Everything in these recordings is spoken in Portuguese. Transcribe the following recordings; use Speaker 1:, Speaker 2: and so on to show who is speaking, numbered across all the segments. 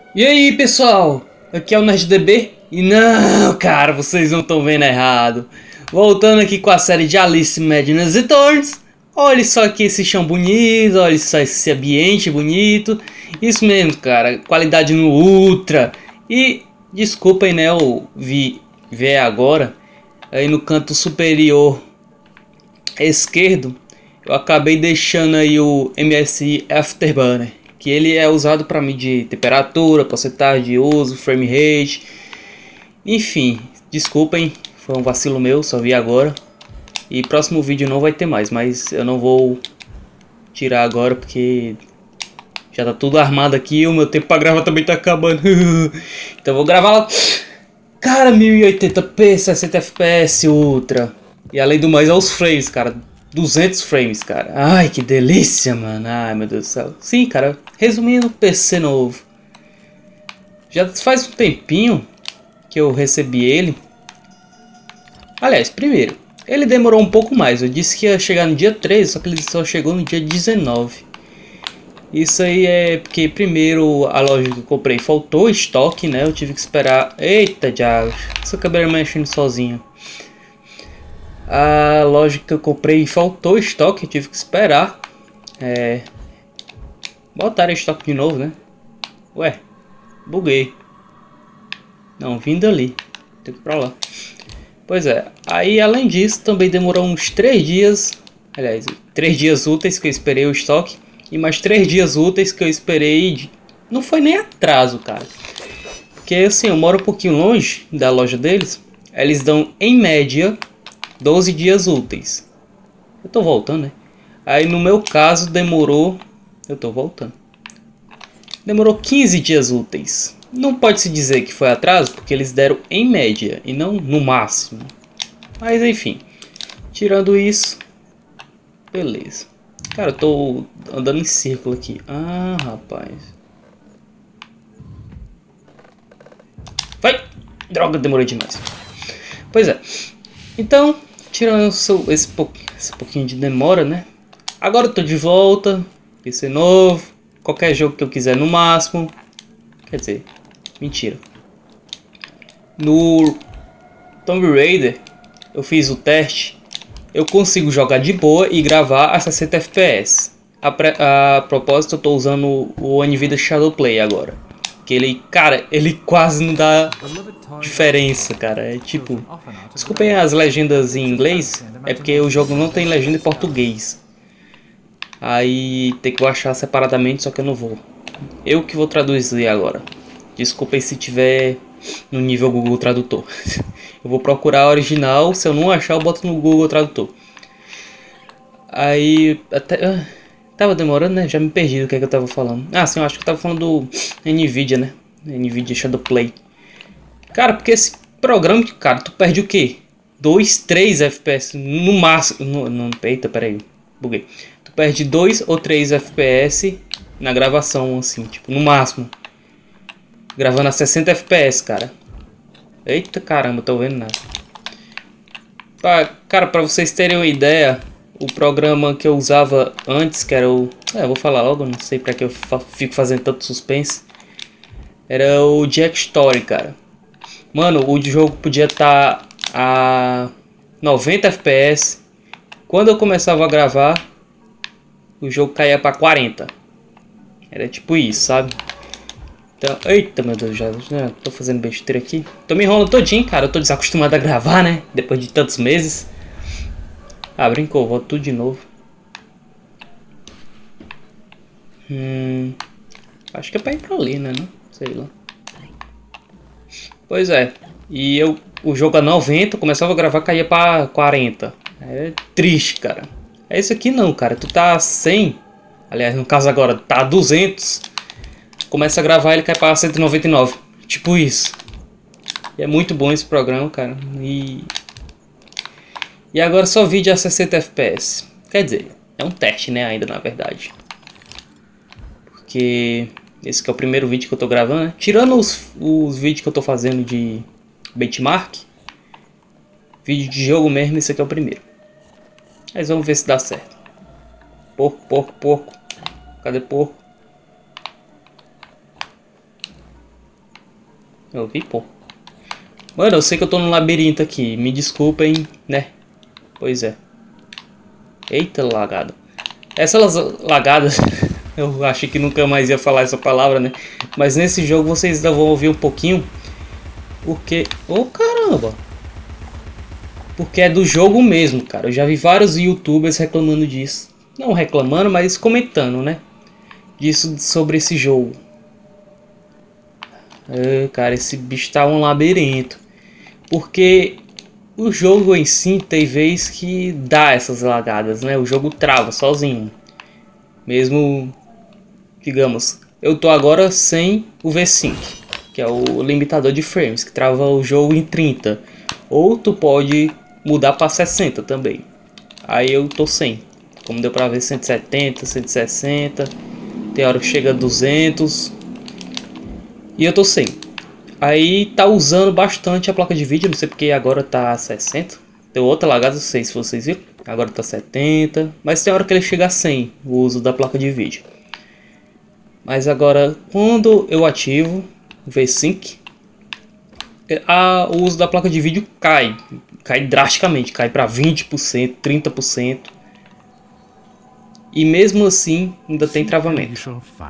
Speaker 1: E aí, pessoal? Aqui é o NerdDB. E não, cara, vocês não estão vendo errado. Voltando aqui com a série de Alice Madness Returns. Olha só aqui esse chão bonito, olha só esse ambiente bonito. Isso mesmo, cara, qualidade no Ultra. E desculpem, né, eu vi ver agora aí no canto superior esquerdo, eu acabei deixando aí o MSI Afterburner, que ele é usado para medir temperatura, porcentagem de uso, frame rate, enfim, desculpem, foi um vacilo meu, só vi agora. E próximo vídeo não vai ter mais, mas eu não vou tirar agora porque já tá tudo armado aqui e o meu tempo para gravar também tá acabando. Então eu vou gravar lá. Cara, 1080p, 60 fps ultra. E além do mais, é os frames, cara. 200 frames, cara. Ai, que delícia, mano. Ai, meu Deus do céu. Sim, cara. Resumindo, PC novo. Já faz um tempinho que eu recebi ele. Aliás, primeiro, ele demorou um pouco mais. Eu disse que ia chegar no dia 13, só que ele só chegou no dia 19. Isso aí é porque primeiro a loja que eu comprei faltou estoque, né? Eu tive que esperar. Eita, diabo. Essa câmera mexendo sozinha. A loja que eu comprei faltou estoque, eu tive que esperar. Botaram estoque de novo, né? Ué, buguei. Não, vindo ali. Tem que ir pra lá. Pois é, aí além disso também demorou uns 3 dias. Aliás, 3 dias úteis que eu esperei o estoque. E mais 3 dias úteis que eu esperei. Não foi nem atraso, cara. Porque assim, eu moro um pouquinho longe da loja deles. Eles dão em média 12 dias úteis. Eu tô voltando, né? Aí no meu caso demorou. Eu tô voltando. Demorou 15 dias úteis. Não pode se dizer que foi atraso, porque eles deram em média e não no máximo. Mas enfim, tirando isso, beleza. Cara, eu tô andando em círculo aqui. Ah, rapaz. Vai! Droga, demorou demais. Pois é. Então, tirando esse pouquinho de demora, né? Agora eu tô de volta. PC novo. Qualquer jogo que eu quiser no máximo. Quer dizer, mentira. No Tomb Raider, eu fiz o teste. Eu consigo jogar de boa e gravar a 60 fps. A propósito, eu tô usando o Nvidia Shadow Play agora. Que ele, cara, ele quase não dá diferença, cara. É tipo, desculpem as legendas em inglês, é porque o jogo não tem legenda em português. Aí tem que baixar separadamente, só que eu não vou. Eu que vou traduzir agora. Desculpem se tiver no nível Google Tradutor. Eu vou procurar a original, se eu não achar eu boto no Google Tradutor. Aí até tava demorando, né? Já me perdi do que é que eu tava falando. Ah, sim, eu acho que eu tava falando do Nvidia, né? Nvidia Shadow Play. Cara, porque esse programa, cara, tu perde o quê? 2, 3 FPS no máximo. Eita, peraí, buguei. Tu perde 2 ou 3 FPS na gravação, assim, tipo, no máximo. Gravando a 60 FPS, cara. Eita caramba, tô vendo nada. Cara, pra vocês terem uma ideia, o programa que eu usava antes, que era o... eu vou falar logo, não sei pra que eu fico fazendo tanto suspense. Era o Jack Story, cara. Mano, o jogo podia estar a 90 FPS. Quando eu começava a gravar, o jogo caía pra 40. Era tipo isso, sabe? Então, eita, meu Deus, já tô fazendo besteira aqui. Tô me enrolando todinho, cara. Eu tô desacostumado a gravar, né? Depois de tantos meses. Ah, brincou, volto tudo de novo. Acho que é pra ir pra ali, né? Não? Sei lá. Pois é. E o jogo a 90, começava a gravar, caía pra 40. É triste, cara. É isso aqui não, cara. Tu tá a 100. Aliás, no caso agora, tá a 200. Começa a gravar, ele cai pra 199. Tipo isso. E é muito bom esse programa, cara. E agora só vídeo a 60 FPS. Quer dizer, é um teste, né, ainda na verdade. Porque esse que é o primeiro vídeo que eu tô gravando, né? Tirando os vídeos que eu tô fazendo de benchmark. Vídeo de jogo mesmo, esse aqui é o primeiro. Mas vamos ver se dá certo. Porco, porco, porco. Cadê porco? Eu vi, pô. Mano, eu sei que eu tô no labirinto aqui. Me desculpem, né? Pois é. Eita, lagada. Essas lagadas... Eu achei que nunca mais ia falar essa palavra, né? Mas nesse jogo vocês ainda vão ouvir um pouquinho. Porque... Oh, caramba! Porque é do jogo mesmo, cara. Eu já vi vários YouTubers reclamando disso. Não reclamando, mas comentando, né? Disso, sobre esse jogo. Cara, esse bicho tá um labirinto. Porque o jogo em si tem vez que dá essas lagadas, né? O jogo trava sozinho. Mesmo, digamos, eu tô agora sem o V5, que é o limitador de frames, que trava o jogo em 30. Ou tu pode mudar para 60 também. Aí eu tô sem. Como deu pra ver, 170, 160. Tem hora que chega a 200. E eu tô sem. Aí tá usando bastante a placa de vídeo. Não sei porque agora tá 60. Deu outra lagada, não sei se vocês viram. Agora tá 70. Mas tem hora que ele chega a 100. O uso da placa de vídeo. Mas agora quando eu ativo o V-Sync, o uso da placa de vídeo cai drasticamente, cai para 20%, 30%. E mesmo assim ainda tem travamento.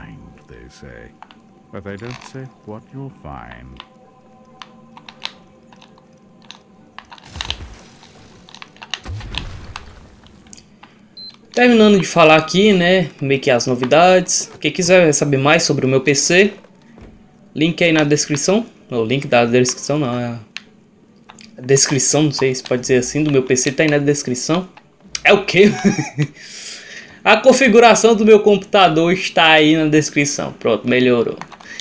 Speaker 1: Terminando de falar aqui, né, meio que as novidades. Quem quiser saber mais sobre o meu PC, link aí na descrição. O link da descrição não, é a descrição, não sei se pode dizer assim, do meu PC tá aí na descrição. É o que? A configuração do meu computador está aí na descrição. Pronto, melhorou.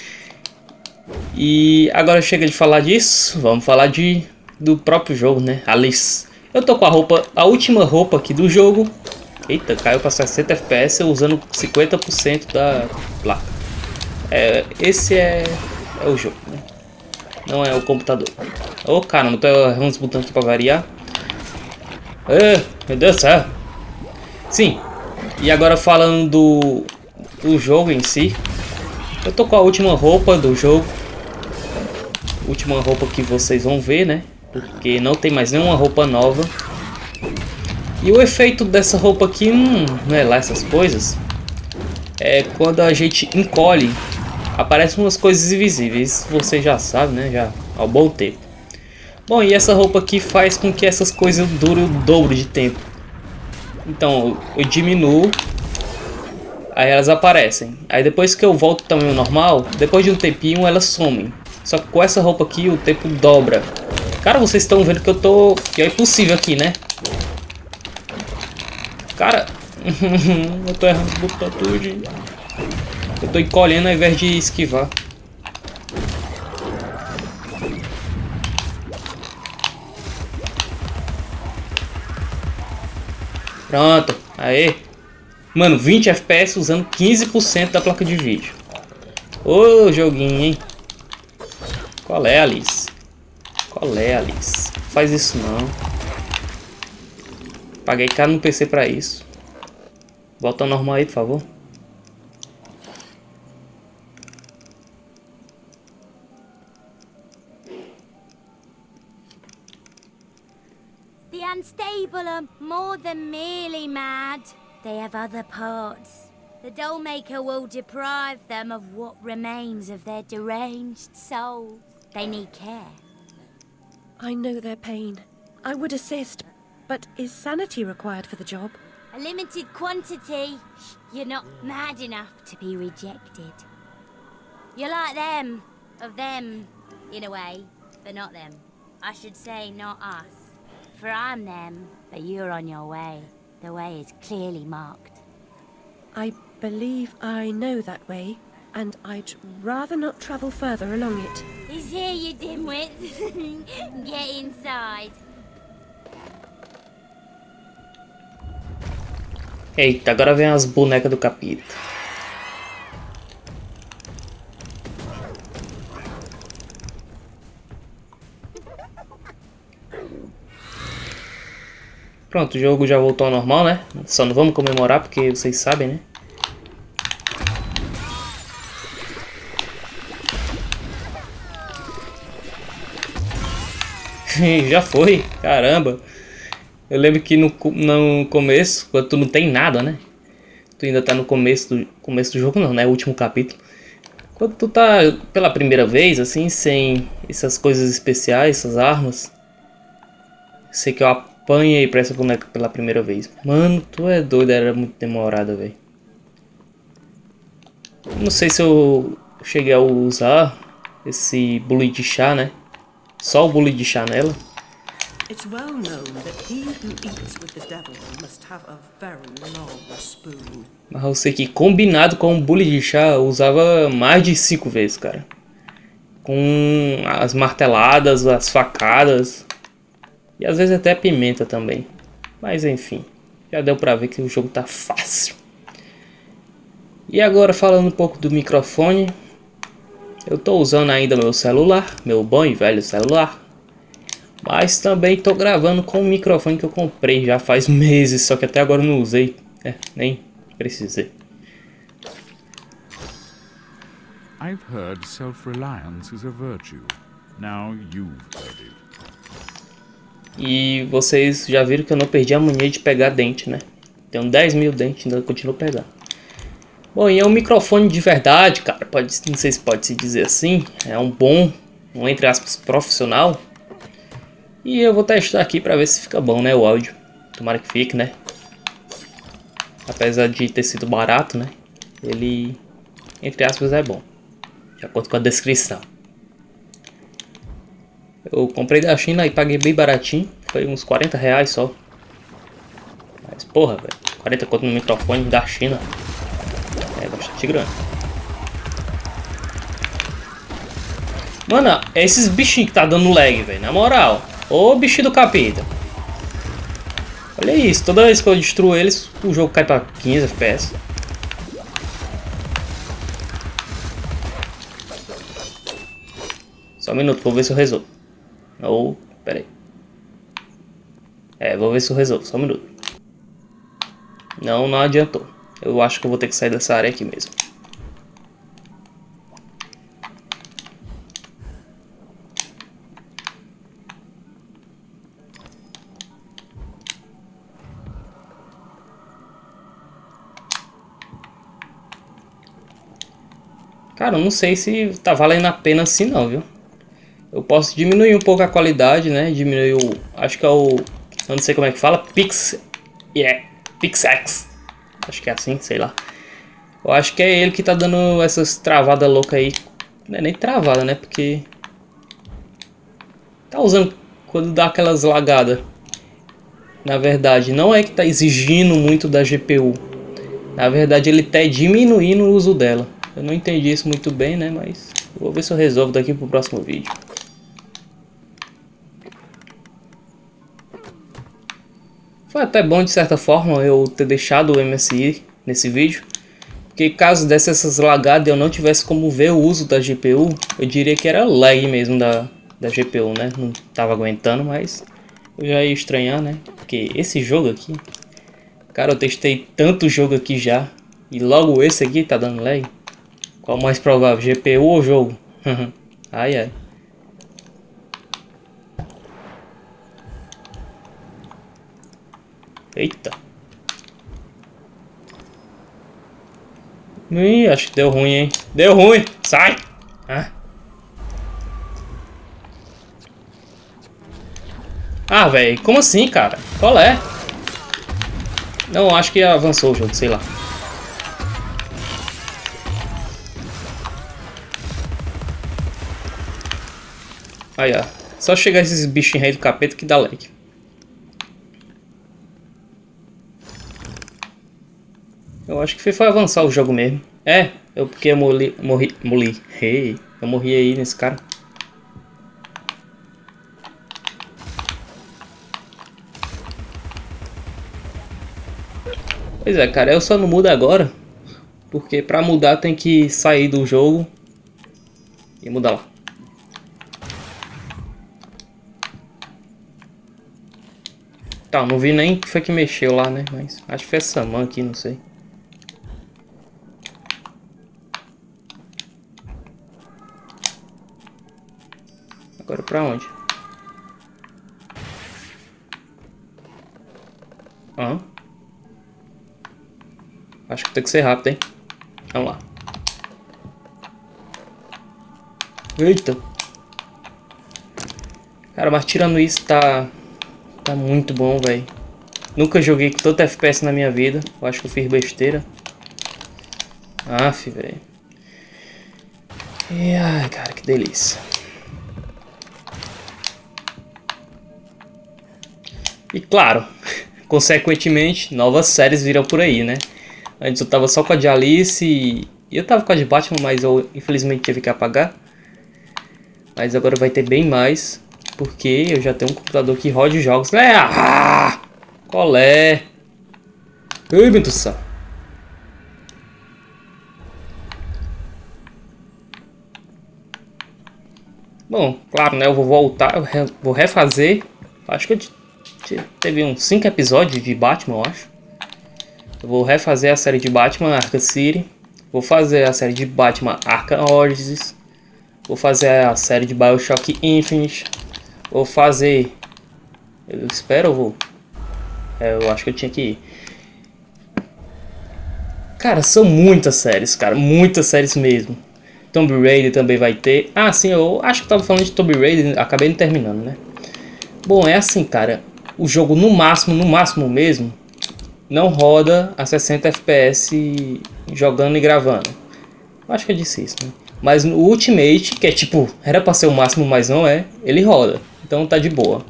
Speaker 1: E agora chega de falar disso, vamos falar do próprio jogo, né? Alice. Eu tô com a roupa, a última roupa aqui do jogo. Eita, caiu para 60 FPS usando 50% da placa. Esse é o jogo, né? Não é o computador. Ô, caramba, tô errando os botões aqui para variar. Meu Deus do céu. Sim. E agora falando do jogo em si. Eu tô com a última roupa do jogo. Última roupa que vocês vão ver, né? Porque não tem mais nenhuma roupa nova. E o efeito dessa roupa aqui não é lá essas coisas. É quando a gente encolhe, aparecem umas coisas invisíveis. Você já sabe, né? Já há um bom tempo. Bom, e essa roupa aqui faz com que essas coisas durem o dobro de tempo. Então eu diminuo, aí elas aparecem. Aí depois que eu volto ao tamanho normal, depois de um tempinho elas somem. Só que com essa roupa aqui o tempo dobra. Cara, vocês estão vendo que é impossível aqui, né? Cara, eu tô errando o botão tudo. Eu tô encolhendo ao invés de esquivar. Pronto, aê. Mano, 20 FPS usando 15% da placa de vídeo. Ô, joguinho, hein? Qual é, Alice? Qual é, Alice? Faz isso não. Paguei caro no PC pra isso. Volta ao normal aí, por favor.
Speaker 2: The unstable are more than merely mad. They have other parts. The Dollmaker will deprive them of what remains of their deranged souls. They need care.
Speaker 3: I know their pain. I would assist, but is sanity required for the job?
Speaker 2: A limited quantity. You're not mad enough to be rejected. You're like them. Of them, in a way, but not them. I should say not us. For I'm them, but you're on your way. The way is clearly marked.
Speaker 3: I believe I know that way, and I'd rather not travel further along it.
Speaker 2: He's here, you dimwit. Get inside.
Speaker 1: Eita, agora vem as bonecas do capítulo. Pronto, o jogo já voltou ao normal, né? Só não vamos comemorar porque vocês sabem, né? Já foi, caramba. Eu lembro que no começo, quando tu não tem nada, né? Tu ainda tá no começo do jogo, não, né? O último capítulo. Quando tu tá pela primeira vez, assim, sem essas coisas especiais, essas armas. Sei que eu apanhei pra essa boneca pela primeira vez. Mano, tu é doido, era muito demorada, velho. Não sei se eu cheguei a usar esse bule de chá, né? Só o bule de chá nela.
Speaker 4: It's well known that he who eats with the devil must have a very long spoon.
Speaker 1: Mas eu sei que combinado com o bule de chá eu usava mais de 5 vezes, cara. Com as marteladas, as facadas. E às vezes até pimenta também. Mas enfim, já deu pra ver que o jogo tá fácil. E agora falando um pouco do microfone. Eu tô usando ainda meu celular, meu bom e velho celular. Mas também tô gravando com o microfone que eu comprei já faz meses, só que até agora eu não usei. Nem precisei.
Speaker 5: I've heard self-reliance is a virtue. Now you've heard it.
Speaker 1: E vocês já viram que eu não perdi a mania de pegar dente, né? Tenho 10 mil dentes, ainda continuo pegando. Bom, e é um microfone de verdade, cara. Não sei se pode se dizer assim. É um bom, entre aspas, profissional. E eu vou testar aqui pra ver se fica bom, né, o áudio. Tomara que fique, né? Apesar de ter sido barato, né? Ele, entre aspas, é bom. De acordo com a descrição. Eu comprei da China e paguei bem baratinho. Foi uns 40 reais só. Mas porra, velho. 40 conto no microfone da China. É bastante grande. Mano, é esses bichinhos que tá dando lag, velho. Na moral. Ô bichinho do capeta. Olha isso. Toda vez que eu destruo eles, o jogo cai pra 15 FPS. Só um minuto, vou ver se eu resolvo. Ou, pera aí. Vou ver se eu resolvo, só um minuto. Não adiantou. Eu acho que eu vou ter que sair dessa área aqui mesmo. Cara, eu não sei se tá valendo a pena assim não, viu? Eu posso diminuir um pouco a qualidade, né? Diminuir o... Acho que é o... Eu não sei como é que fala. PixX. Acho que é assim, sei lá. Eu acho que é ele que tá dando essas travadas loucas aí. Não é nem travada, né? Porque... Tá usando quando dá aquelas lagadas. Na verdade, não é que tá exigindo muito da GPU. Na verdade, ele tá diminuindo o uso dela. Eu não entendi isso muito bem, né? Mas... Eu vou ver se eu resolvo daqui pro próximo vídeo. Foi até bom de certa forma eu ter deixado o MSI nesse vídeo. Porque caso desse essas lagadas e eu não tivesse como ver o uso da GPU, eu diria que era lag mesmo da GPU, né? Não tava aguentando, mas eu já ia estranhar, né? Porque esse jogo aqui... Cara, eu testei tanto jogo aqui já. E logo esse aqui tá dando lag. Qual o mais provável? GPU ou jogo? Ai, ai. Eita. Ih, acho que deu ruim, hein? Deu ruim! Sai! Ah, velho. Como assim, cara? Qual é? Não, acho que avançou o jogo, sei lá. Aí, ó. Só chegar esses bichinhos aí do capeta que dá lag. Eu acho que foi avançar o jogo mesmo. Porque eu morri. Hey, eu morri aí nesse cara. Pois é, cara, eu só não mudo agora. Porque pra mudar tem que sair do jogo e mudar lá. Tá, não vi nem o que foi que mexeu lá, né? Mas acho que foi essa mão aqui, não sei. Agora pra onde? Aham. Acho que tem que ser rápido, hein? Vamos lá. Eita. Cara, mas tirando isso, tá muito bom, velho. Nunca joguei com tanto FPS na minha vida. Eu acho que eu fiz besteira. Aff, velho. Ai, cara, que delícia. E claro, consequentemente, novas séries virão por aí, né? Antes eu tava só com a de Alice e eu tava com a de Batman, mas eu infelizmente tive que apagar. Mas agora vai ter bem mais, porque eu já tenho um computador que roda os jogos. Qual é? Ai, meu Deus do céu. Bom, claro, né? Eu vou voltar, vou refazer. Acho que teve uns 5 episódios de Batman, eu acho. Eu vou refazer a série de Batman Arkham City. Vou fazer a série de Batman Arkham Origins. Vou fazer a série de BioShock Infinite. Vou fazer... Eu espero ou vou? Eu acho que eu tinha que ir. Cara, são muitas séries, cara. Muitas séries mesmo. Tomb Raider também vai ter. Ah, sim, eu acho que eu tava falando de Tomb Raider. Acabei não terminando, né? Bom, é assim, cara. O jogo no máximo mesmo, não roda a 60 FPS jogando e gravando. Eu acho que eu disse isso, né? Mas no Ultimate, que é tipo, era pra ser o máximo, mas não é, ele roda. Então tá de boa.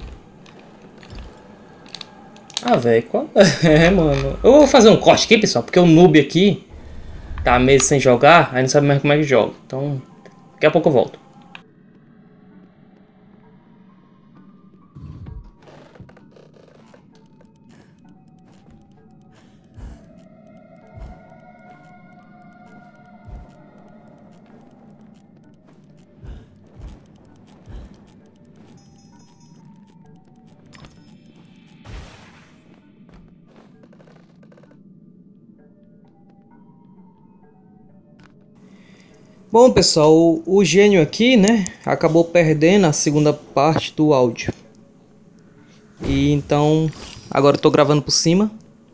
Speaker 1: Ah, velho, qual... É, mano. Eu vou fazer um corte aqui, pessoal, porque o noob aqui tá meses sem jogar, aí não sabe mais como é que joga. Então, daqui a pouco eu volto. Bom, pessoal, o gênio aqui, né, acabou perdendo a segunda parte do áudio. E então, agora eu tô gravando por cima.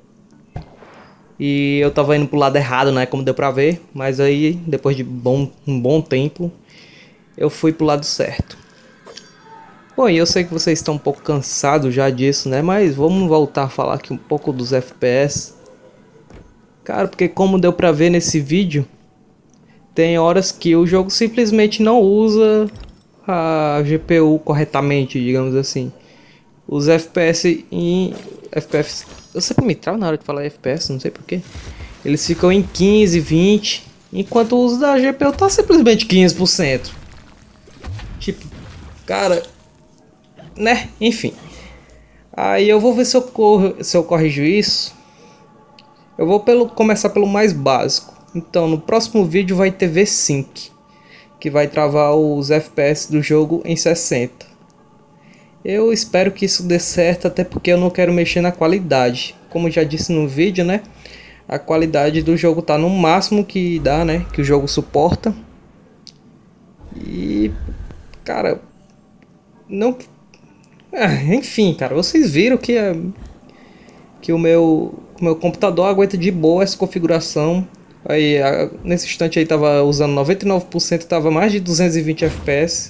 Speaker 1: E eu tava indo pro lado errado, né, como deu pra ver. Mas aí, depois de um bom tempo, eu fui pro lado certo. Bom, e eu sei que vocês estão um pouco cansados já disso, né, mas vamos voltar a falar aqui um pouco dos FPS. Cara, porque como deu pra ver nesse vídeo... Tem horas que o jogo simplesmente não usa a GPU corretamente, digamos assim. Os FPS eu sempre me travo na hora de falar FPS, não sei porquê. Eles ficam em 15, 20, enquanto o uso da GPU tá simplesmente 15%. Tipo, cara, né? Enfim. Aí eu vou ver se eu corrijo isso. Eu vou começar pelo mais básico. Então, no próximo vídeo vai ter V-Sync, que vai travar os FPS do jogo em 60. Eu espero que isso dê certo, até porque eu não quero mexer na qualidade. Como eu já disse no vídeo, né? A qualidade do jogo tá no máximo que dá, né? Que o jogo suporta. E... cara... não... enfim, cara, vocês viram que o meu computador aguenta de boa essa configuração. Aí, nesse instante aí tava usando 99%, tava mais de 220 FPS.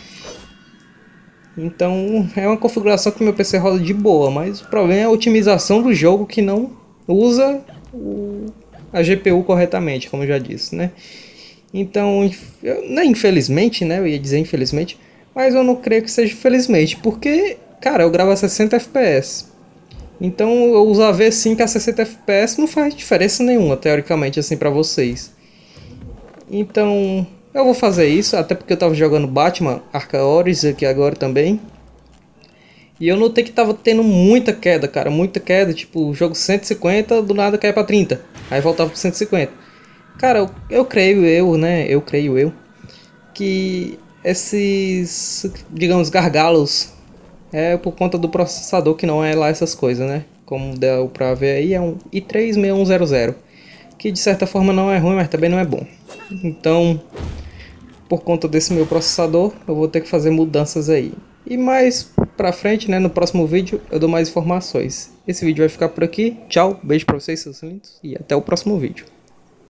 Speaker 1: Então é uma configuração que meu PC roda de boa, mas o problema é a otimização do jogo que não usa a GPU corretamente, como eu já disse, né? Então, infelizmente, né? Eu ia dizer infelizmente, mas eu não creio que seja infelizmente, porque, cara, eu gravo a 60 FPS. Então eu usar V5 a 60 FPS não faz diferença nenhuma, teoricamente, assim, pra vocês. Então eu vou fazer isso, até porque eu tava jogando Batman Arkham Origins aqui agora também. E eu notei que tava tendo muita queda, cara, muita queda. Tipo, o jogo 150, do nada cai pra 30. Aí voltava pro 150. Cara, eu creio, né, que esses, digamos, gargalos... é por conta do processador, que não é lá essas coisas, né? Como deu pra ver aí, é um i3-6100. Que de certa forma não é ruim, mas também não é bom. Então, por conta desse meu processador, eu vou ter que fazer mudanças aí. E mais pra frente, né, no próximo vídeo, eu dou mais informações. Esse vídeo vai ficar por aqui. Tchau, beijo pra vocês, seus lindos, e até o próximo vídeo.